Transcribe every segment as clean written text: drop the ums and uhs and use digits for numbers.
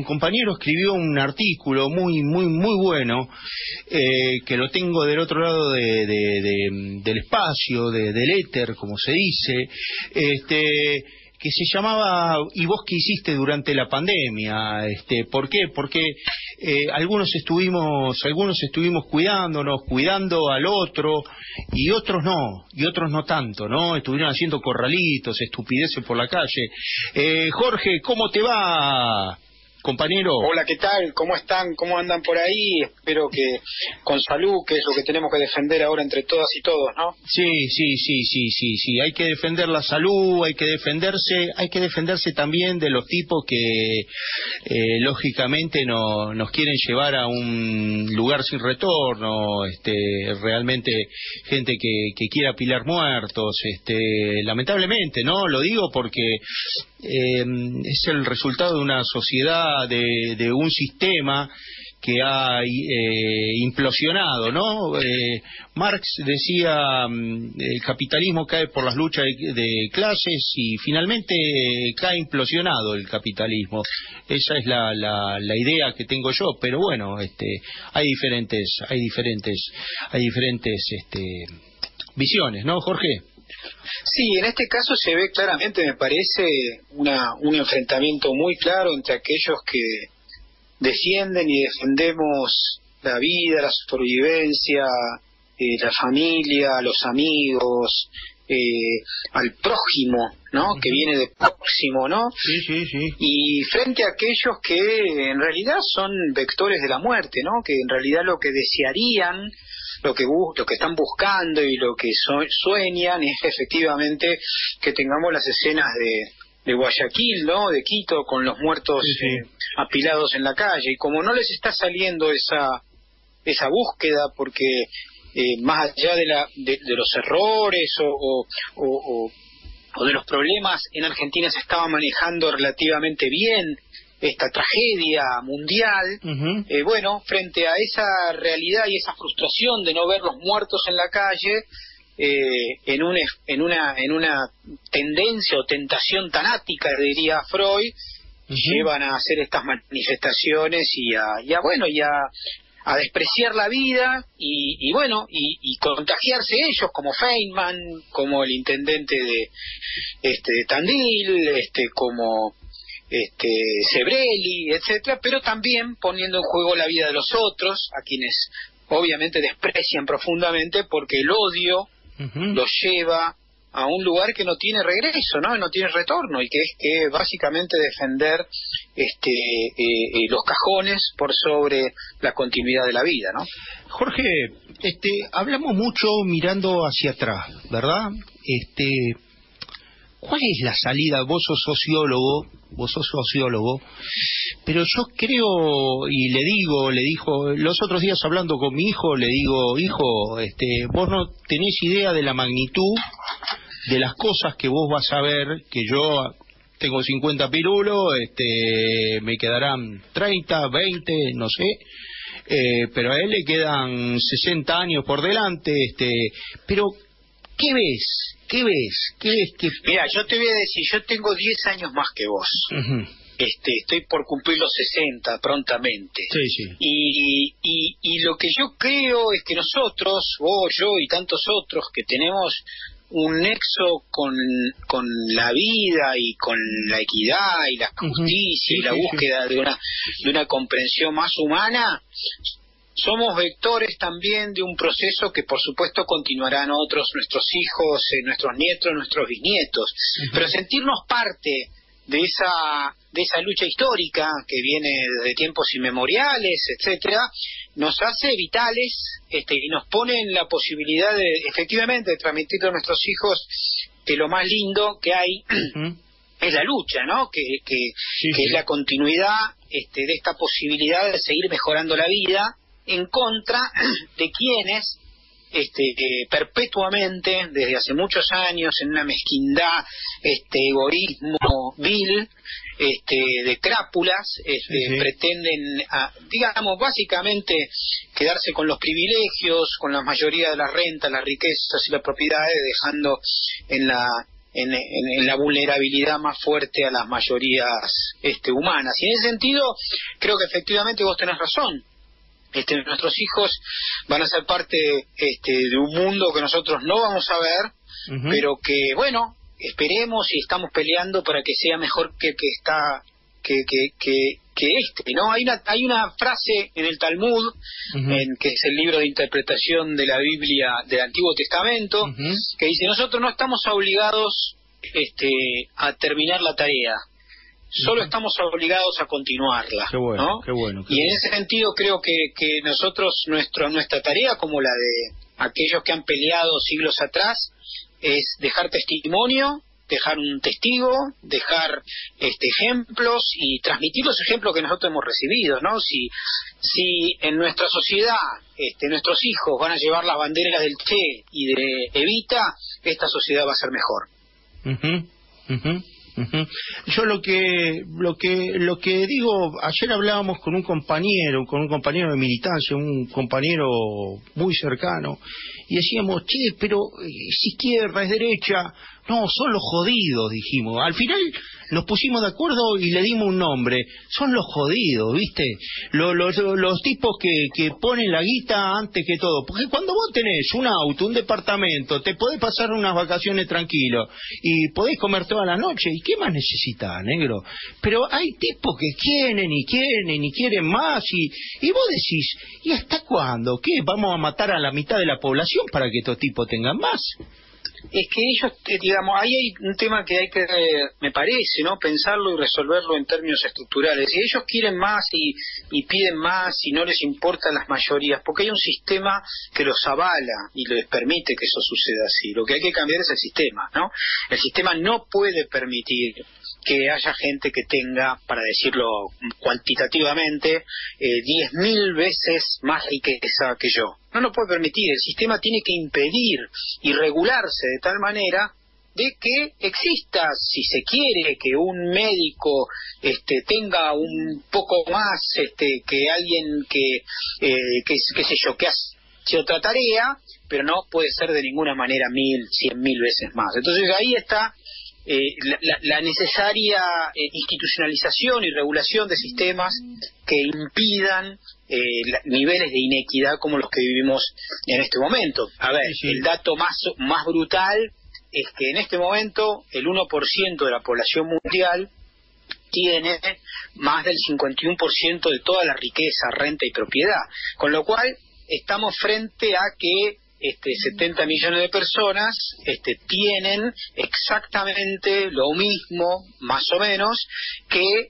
un compañero escribió un artículo muy bueno, que lo tengo del otro lado del espacio, del éter, como se dice, que se llamaba ¿Y vos qué hiciste durante la pandemia? ¿Por qué? Porque algunos estuvimos cuidándonos, cuidando al otro, y otros no tanto, ¿no? Estuvieron haciendo corralitos, estupideces por la calle. Jorge, ¿cómo te va, compañero? Hola, ¿qué tal? ¿Cómo están? ¿Cómo andan por ahí? Espero que con salud, que es lo que tenemos que defender ahora entre todas y todos, ¿no? Sí, hay que defender la salud, hay que defenderse también de los tipos que lógicamente nos quieren llevar a un lugar sin retorno, realmente gente que quiere apilar muertos, lamentablemente, ¿no? Lo digo porque es el resultado de una sociedad, de un sistema que ha implosionado, ¿no? Marx decía, el capitalismo cae por las luchas de clases, y finalmente cae implosionado el capitalismo. Esa es la idea que tengo yo, pero bueno, hay diferentes visiones, ¿no, Jorge? Sí, en este caso se ve claramente, me parece, un enfrentamiento muy claro entre aquellos que defienden y defendemos la vida, la supervivencia, la familia, los amigos, al prójimo, ¿no? Que viene de próximo, ¿no? Sí. Y frente a aquellos que en realidad son vectores de la muerte, ¿no? Que en realidad lo que desearían, lo que están buscando y lo que sueñan es efectivamente que tengamos las escenas de Guayaquil, ¿no? De Quito, con los muertos apilados en la calle. Y como no les está saliendo esa búsqueda, porque más allá de los errores o de los problemas, en Argentina se estaba manejando relativamente bien esta tragedia mundial. Bueno, frente a esa realidad y esa frustración de no ver los muertos en la calle, en una tendencia o tentación tanática, diría Freud, llevan a hacer estas manifestaciones y a despreciar la vida y contagiarse ellos, como Feynman, como el intendente de Tandil, como Sebrelli, etcétera, pero también poniendo en juego la vida de los otros, a quienes obviamente desprecian profundamente, porque el odio los lleva a un lugar que no tiene regreso, no tiene retorno, y que es que básicamente defender los cajones por sobre la continuidad de la vida, ¿no? Jorge, hablamos mucho mirando hacia atrás, ¿verdad? ¿Cuál es la salida? Vos sos sociólogo, pero yo creo, y le dijo, los otros días hablando con mi hijo, le digo, hijo, vos no tenés idea de la magnitud de las cosas que vos vas a ver, que yo tengo 50 pirulos, me quedarán 30, 20, no sé, pero a él le quedan 60 años por delante, pero ¿qué ves? Mira, yo te voy a decir, yo tengo 10 años más que vos. Estoy por cumplir los 60 prontamente. Sí. Y lo que yo creo es que nosotros, vos, yo y tantos otros, que tenemos un nexo con la vida y con la equidad y la justicia y la búsqueda de una comprensión más humana, somos vectores también de un proceso que por supuesto continuarán nuestros hijos, nuestros nietos, nuestros bisnietos, pero sentirnos parte de esa lucha histórica que viene desde tiempos inmemoriales, etcétera, nos hace vitales, y nos pone en la posibilidad de efectivamente de transmitirle a nuestros hijos que lo más lindo que hay es la lucha, ¿no? Que es la continuidad de esta posibilidad de seguir mejorando la vida en contra de quienes perpetuamente, desde hace muchos años, en una mezquindad, egoísmo vil, de crápulas, pretenden, digamos, básicamente quedarse con los privilegios, con la mayoría de las rentas, las riquezas y las propiedades, dejando en en la vulnerabilidad más fuerte a las mayorías humanas. Y en ese sentido, creo que efectivamente vos tenés razón. Nuestros hijos van a ser parte de un mundo que nosotros no vamos a ver, pero que, bueno, esperemos y estamos peleando para que sea mejor que ¿no? Hay una frase en el Talmud, que es el libro de interpretación de la Biblia del Antiguo Testamento, que dice: nosotros no estamos obligados a terminar la tarea, solo estamos obligados a continuarla. Qué bueno, ¿no? qué bueno. Y en ese sentido creo que nosotros, nuestra tarea, como la de aquellos que han peleado siglos atrás, es dejar testimonio, dejar un testigo, dejar ejemplos y transmitir los ejemplos que nosotros hemos recibido, ¿no? Si en nuestra sociedad nuestros hijos van a llevar las banderas del Che y de Evita, esta sociedad va a ser mejor. Yo lo que digo, ayer hablábamos con un compañero de militancia, un compañero muy cercano, y decíamos: che, pero es izquierda, es derecha. No, son los jodidos, dijimos. Al final nos pusimos de acuerdo y le dimos un nombre. Son los jodidos, ¿viste? Los tipos que ponen la guita antes que todo. Porque cuando vos tenés un auto, un departamento, te podés pasar unas vacaciones tranquilo y podés comer toda la noche. ¿Y qué más necesitás, negro? Pero hay tipos que quieren más y vos decís: ¿y hasta cuándo? ¿Qué? ¿Vamos a matar a la mitad de la población para que estos tipos tengan más? Es que ellos, digamos, ahí hay un tema que hay que, me parece, ¿no?, pensarlo y resolverlo en términos estructurales. Si ellos quieren más y piden más y no les importan las mayorías, porque hay un sistema que los avala y les permite que eso suceda así. Lo que hay que cambiar es el sistema, ¿no? El sistema no puede permitir que haya gente que tenga, para decirlo cuantitativamente, 10.000 veces más riqueza que yo. No lo puede permitir. El sistema tiene que impedir y regularse de tal manera de que exista, si se quiere, que un médico tenga un poco más que alguien qué sé yo, que hace otra tarea, pero no puede ser de ninguna manera 1.000, 100.000 veces más. Entonces ahí está la necesaria institucionalización y regulación de sistemas que impidan niveles de inequidad como los que vivimos en este momento. A ver, el dato más brutal es que en este momento el 1% de la población mundial tiene más del 51% de toda la riqueza, renta y propiedad, con lo cual estamos frente a que 70 millones de personas tienen exactamente lo mismo, más o menos, que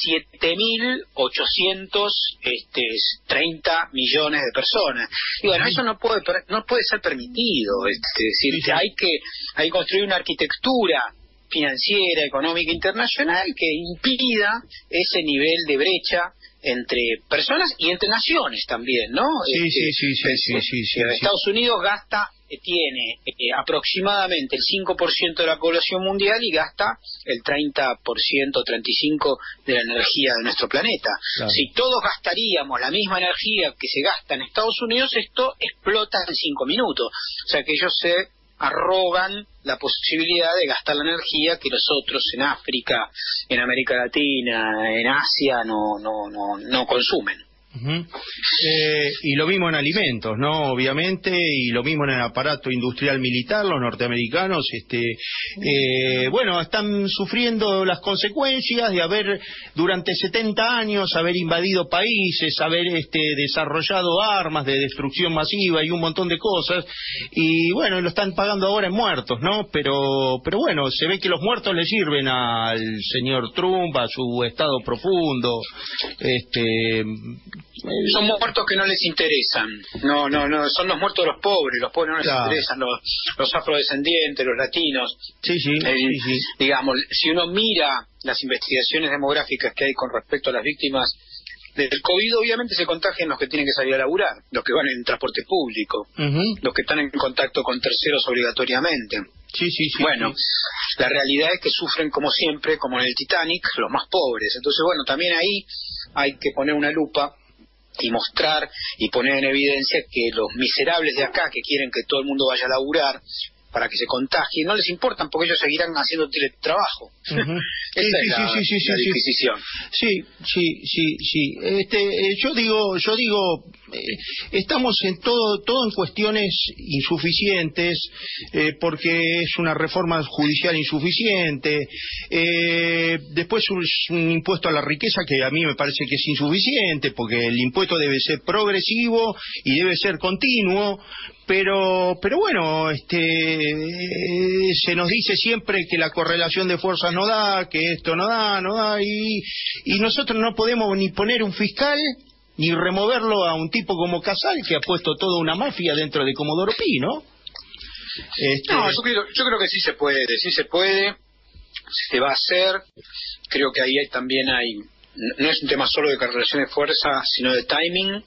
7.830 millones de personas. Y bueno, eso no puede ser permitido. Es decir, hay que construir una arquitectura financiera, económica, internacional que impida ese nivel de brecha entre personas y entre naciones también, ¿no? Estados Unidos tiene aproximadamente el 5% de la población mundial y gasta el 30%, 35% de la energía de nuestro planeta. Claro. Si todos gastaríamos la misma energía que se gasta en Estados Unidos, esto explota en 5 minutos. O sea que ellos se arrogan la posibilidad de gastar la energía que los otros en África, en América Latina, en Asia no consumen. Y lo mismo en alimentos, ¿no? Obviamente, y lo mismo en el aparato industrial militar. Los norteamericanos bueno, están sufriendo las consecuencias de haber durante 70 años haber invadido países, haber desarrollado armas de destrucción masiva y un montón de cosas, y bueno, lo están pagando ahora en muertos, ¿no? Pero bueno, se ve que los muertos le sirven al señor Trump, a su estado profundo. Son muertos que no les interesan. No, son los muertos de los pobres no les interesan, los afrodescendientes, los latinos. Sí. Digamos, si uno mira las investigaciones demográficas que hay con respecto a las víctimas del COVID, obviamente se contagian los que tienen que salir a laburar, los que van en transporte público, los que están en contacto con terceros obligatoriamente. Bueno, la realidad es que sufren como siempre, como en el Titanic, los más pobres. Entonces, bueno, también ahí hay que poner una lupa y mostrar y poner en evidencia que los miserables de acá, que quieren que todo el mundo vaya a laburar, para que se contagien, no les importan porque ellos seguirán haciendo teletrabajo. Esa es la disquisición. Sí. Yo digo, estamos en todo en cuestiones insuficientes, porque es una reforma judicial insuficiente, después un impuesto a la riqueza que a mí me parece que es insuficiente, porque el impuesto debe ser progresivo y debe ser continuo. Pero bueno, se nos dice siempre que la correlación de fuerzas no da, que esto no da, y nosotros no podemos ni poner un fiscal ni removerlo a un tipo como Casal, que ha puesto toda una mafia dentro de Comodoro Pi, ¿no? No, yo creo que sí se puede, se va a hacer. Creo que ahí también no es un tema solo de correlación de fuerza, sino de timing.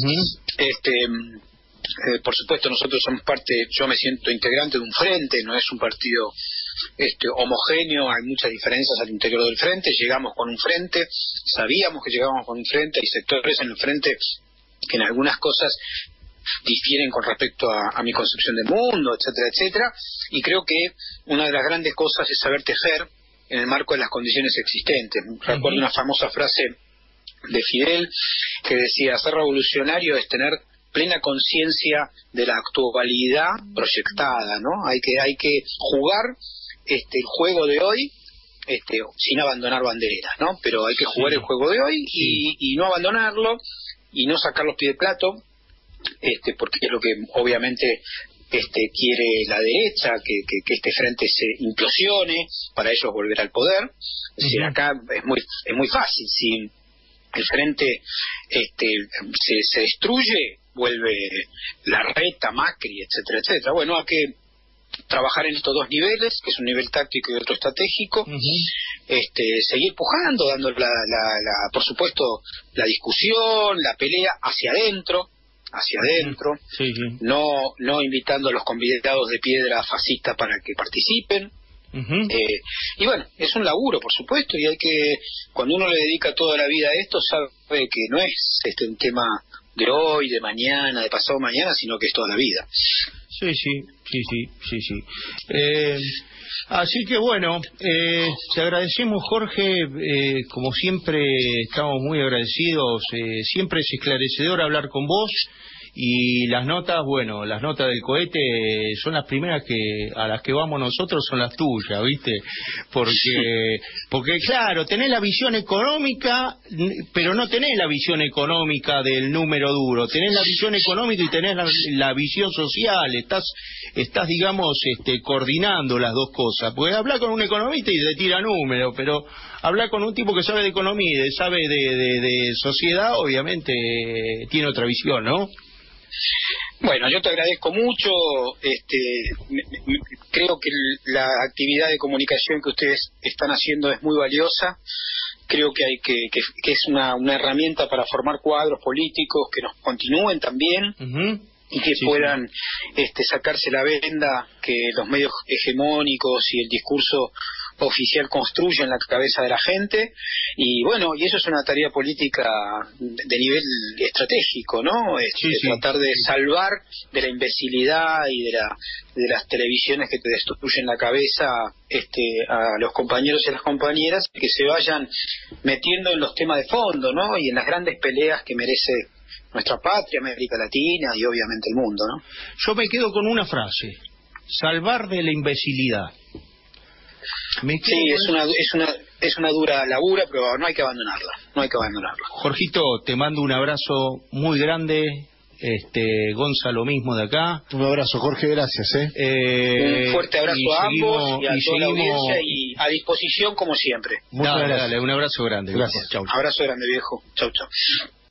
Por supuesto, nosotros somos yo me siento integrante de un frente, no es un partido homogéneo, hay muchas diferencias al interior del frente. Llegamos con un frente, sabíamos que llegábamos con un frente, hay sectores en el frente que en algunas cosas difieren con respecto a mi concepción del mundo, etcétera, etcétera, y creo que una de las grandes cosas es saber tejer en el marco de las condiciones existentes. Recuerdo una famosa frase de Fidel que decía: ser revolucionario es tener plena conciencia de la actualidad proyectada, ¿no? Hay que jugar el juego de hoy sin abandonar banderas, ¿no? Pero hay que jugar el juego de hoy y no abandonarlo y no sacar los pies del plato, porque es lo que obviamente quiere la derecha, que este frente se implosione para ellos volver al poder. Es decir, acá es muy fácil. Si el frente se destruye, vuelve Larreta, Macri, etcétera, etcétera. Bueno, hay que trabajar en estos dos niveles, que es un nivel táctico y otro estratégico, seguir pujando, dando por supuesto, la discusión, la pelea hacia adentro, no invitando a los convidados de piedra fascistas para que participen. Y bueno, es un laburo, por supuesto, y cuando uno le dedica toda la vida a esto, sabe que no es un tema de hoy, de mañana, de pasado mañana, sino que es toda la vida. Sí. Así que bueno, te agradecemos, Jorge, como siempre estamos muy agradecidos, siempre es esclarecedor hablar con vos. Y las notas del cohete son las primeras a las que vamos nosotros, son las tuyas, ¿viste? Porque claro, tenés la visión económica, pero no tenés la visión económica del número duro, tenés la visión económica y tenés la visión social, estás digamos, coordinando las dos cosas, porque hablar con un economista y te tira números, pero hablar con un tipo que sabe de economía y sabe de sociedad, obviamente tiene otra visión, ¿no? Bueno, yo te agradezco mucho. Creo que la actividad de comunicación que ustedes están haciendo es muy valiosa. Creo que es una herramienta para formar cuadros políticos que nos continúen también y que puedan sacarse la venda que los medios hegemónicos y el discurso oficial construyen en la cabeza de la gente. Y bueno, y eso es una tarea política de nivel estratégico, ¿no? Tratar de salvar de la imbecilidad y de las televisiones que te destruyen la cabeza a los compañeros y a las compañeras, que se vayan metiendo en los temas de fondo, ¿no? Y en las grandes peleas que merece nuestra patria, América Latina y obviamente el mundo, ¿no? Yo me quedo con una frase: salvar de la imbecilidad. Es una dura labura, pero no hay que abandonarla. Jorgito, te mando un abrazo muy grande. Gonza, lo mismo de acá. Un abrazo, Jorge, gracias. Un fuerte abrazo a ambos y a toda la audiencia, y a disposición como siempre. Dale, un abrazo grande. Gracias. Chau. Abrazo grande, viejo. Chau.